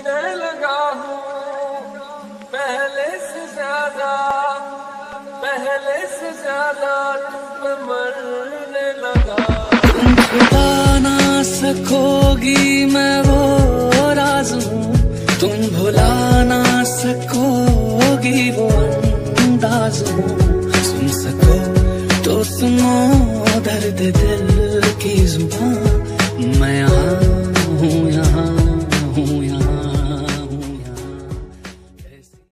जीने लगा हूँ पहले से ज्यादा, पहले से ज्यादा तुम मरने लगा। तुम छुपा ना सकोगी मैं वो राज हूँ, तुम भुला ना सकोगी वो अंदाज हूँ। सुन सको तो सुनो दर्द दिल की जुबान, मैं यहाँ हूँ।